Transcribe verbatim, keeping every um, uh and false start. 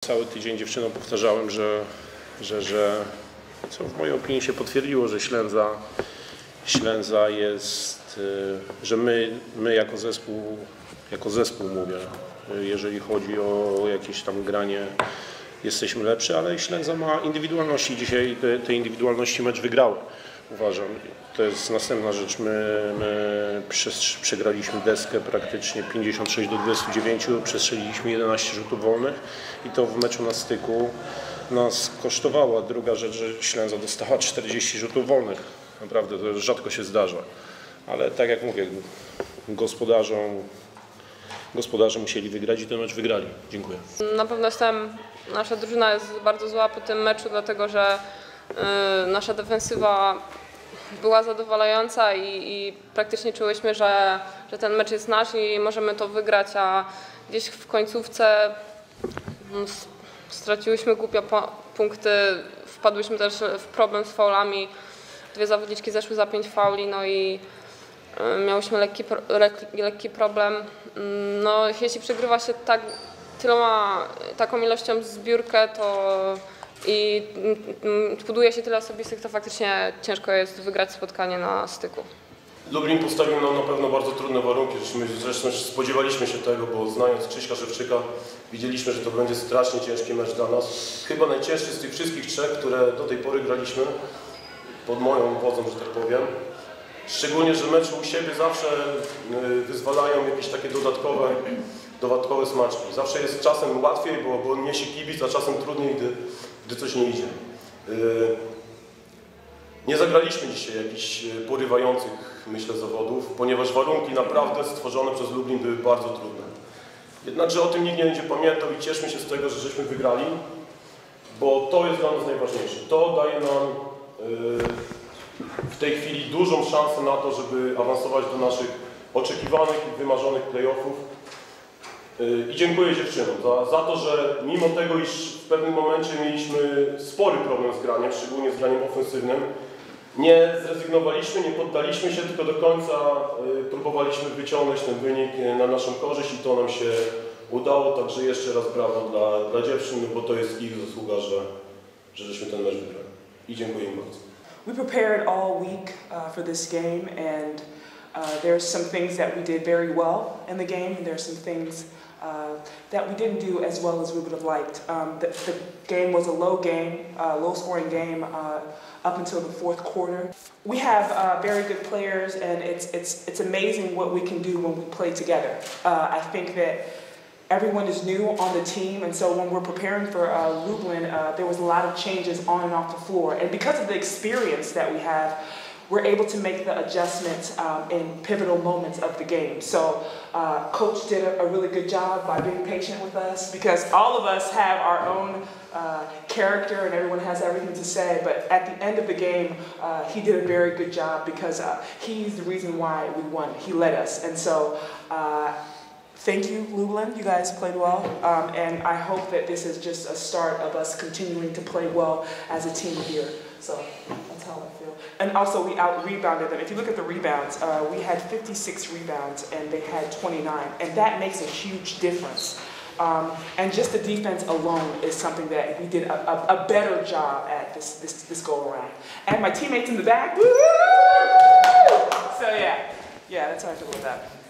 Cały tydzień dziewczynom powtarzałem, że, że, że co w mojej opinii się potwierdziło, że Ślęza, Ślęza jest, że my, my jako zespół, jako zespół mówię, jeżeli chodzi o jakieś tam granie, jesteśmy lepszy, ale Ślęza ma indywidualności. Dzisiaj te, te indywidualności mecz wygrały, uważam. To jest następna rzecz. My, my przez, przegraliśmy deskę praktycznie pięćdziesiąt sześć do dwudziestu dziewięciu, przestrzeliliśmy jedenaście rzutów wolnych i to w meczu na styku nas kosztowało. Druga rzecz, że Ślęza dostała czterdzieści rzutów wolnych. Naprawdę to rzadko się zdarza. Ale tak jak mówię, gospodarzom, gospodarze musieli wygrać i ten mecz wygrali. Dziękuję. Na pewno jestem, nasza drużyna jest bardzo zła po tym meczu, dlatego że yy, nasza defensywa była zadowalająca i, i praktycznie czułyśmy, że, że ten mecz jest nasz i możemy to wygrać, a gdzieś w końcówce straciłyśmy głupio punkty, wpadłyśmy też w problem z faulami. Dwie zawodniczki zeszły za pięć fauli, no i miałyśmy lekki, lekki problem. No, jeśli przegrywa się tak, tyloma, taką ilością zbiórkę, to i buduje się tyle osobistych, to faktycznie ciężko jest wygrać spotkanie na styku. Lublin postawił nam na pewno bardzo trudne warunki, zresztą spodziewaliśmy się tego, bo znając Krzyśka Szewczyka widzieliśmy, że to będzie strasznie ciężki mecz dla nas. Chyba najcięższy z tych wszystkich trzech, które do tej pory graliśmy, pod moją wodzą, że tak powiem. Szczególnie, że mecze u siebie zawsze wyzwalają jakieś takie dodatkowe, dodatkowe smaczki. Zawsze jest czasem łatwiej, bo, bo niesie kibic, a czasem trudniej, gdy, gdy coś nie idzie. Nie zagraliśmy dzisiaj jakichś porywających, myślę, zawodów, ponieważ warunki naprawdę stworzone przez Lublin były bardzo trudne. Jednakże o tym nikt nie będzie pamiętał i cieszmy się z tego, że żeśmy wygrali, bo to jest dla nas najważniejsze. To daje nam w tej chwili dużą szansę na to, żeby awansować do naszych oczekiwanych i wymarzonych playoffów. I dziękuję dziewczynom za, za to, że mimo tego, iż w pewnym momencie mieliśmy spory problem z graniem, szczególnie z graniem ofensywnym, nie zrezygnowaliśmy, nie poddaliśmy się, tylko do końca próbowaliśmy wyciągnąć ten wynik na naszą korzyść i to nam się udało. Także jeszcze raz brawo dla, dla dziewczyn, bo to jest ich zasługa, że, że żeśmy ten mecz wygrali. I dziękuję im bardzo. We prepared all week uh, for this game, and uh, there's some things that we did very well in the game, and there's some things uh, that we didn't do as well as we would have liked. Um, the, the game was a low game, uh, low-scoring game uh, up until the fourth quarter. We have uh, very good players, and it's it's it's amazing what we can do when we play together. Uh, I think that everyone is new on the team, and so when we're preparing for uh, Lublin, uh, there was a lot of changes on and off the floor. And because of the experience that we have, we're able to make the adjustments um, in pivotal moments of the game. So uh, Coach did a, a really good job by being patient with us, because all of us have our own uh, character and everyone has everything to say, but at the end of the game, uh, he did a very good job, because uh, he's the reason why we won. He led us. And so uh, thank you, Lublin. You guys played well, um, and I hope that this is just a start of us continuing to play well as a team here. So that's how I feel. And also, we out-rebounded them. If you look at the rebounds, uh, we had fifty-six rebounds, and they had twenty-nine, and that makes a huge difference. Um, and just the defense alone is something that we did a, a, a better job at this, this, this go-around. And my teammates in the back, woo! So yeah, yeah, that's how I feel about that.